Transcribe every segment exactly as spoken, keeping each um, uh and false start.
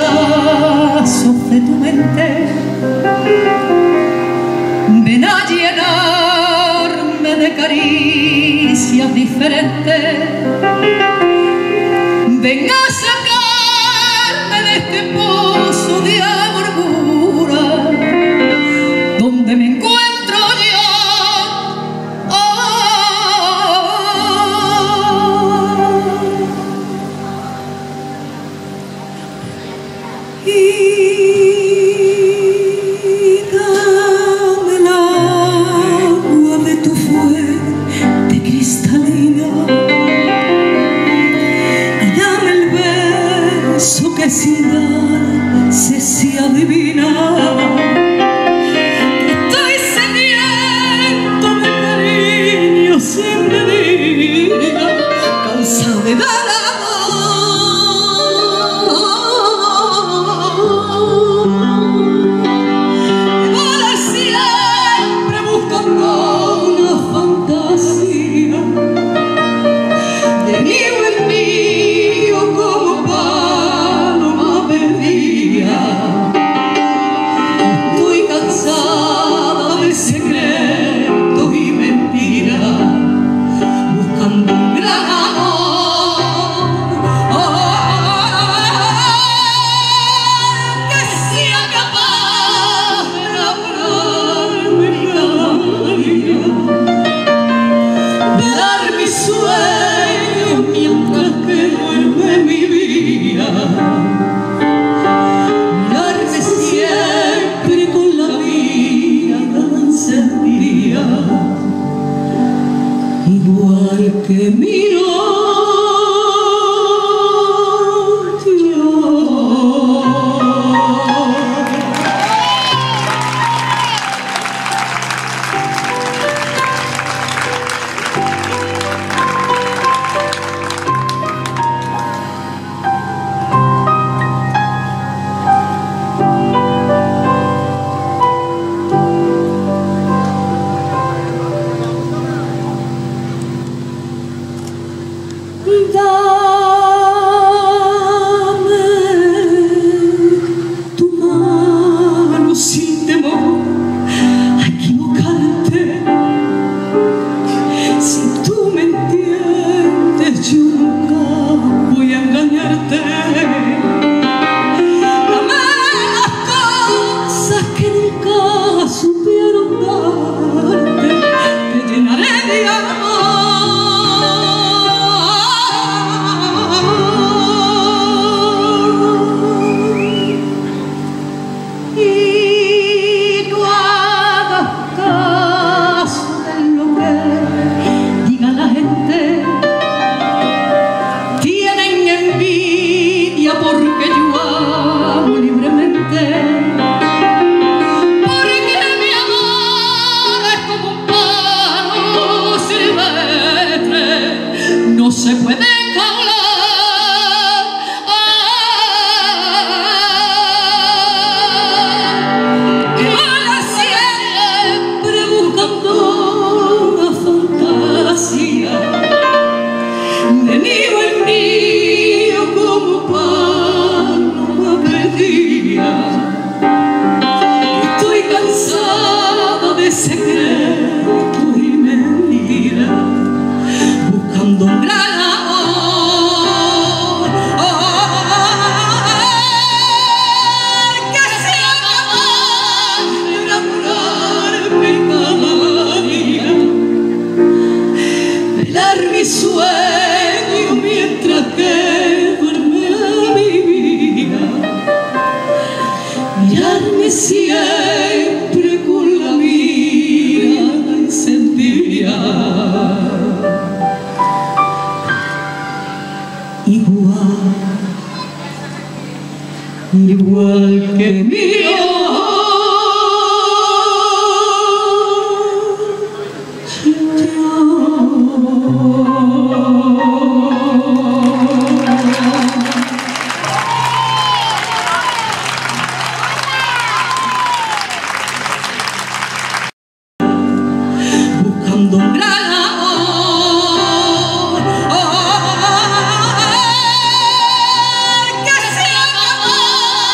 brazos de tu mente, ven a llenarme de caricias diferentes, ven a sacarme de este pozo de amargura donde me encuentro yo. Oh, y dame el agua de tu fuente cristalina, y dame el beso que sin dar se se adivina. Estoy sediento de cariño sin medida, cansado de dar igual que miro dame tu mano sin temor a equivocarte. Si tú me entiendes, yo nunca voy a engañarte. Dame las cosas que nunca supieron darte, te llenaré de amor. Porque yo amo libremente, porque mi amor es como un palo silvestre, no se puede enjaular. Que vaya siempre buscando una fantasía de nido en mío como paloma perdida. Estoy cansada de secretos y mentiras, buscando un gran amor, oh, que sea capaz de enamorarme cada día, velar mi sueño mientras que duerme mi vida, mirarme siempre con la mirada encendida, igual, igual que mi buscando un gran amor, oh, que sea capaz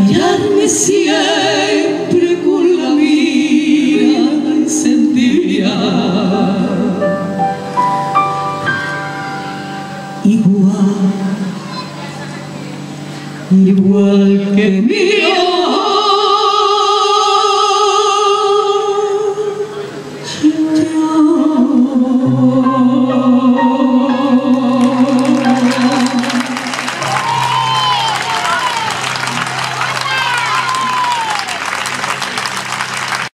hallarme siempre con la mirada encendida, igual, igual que mi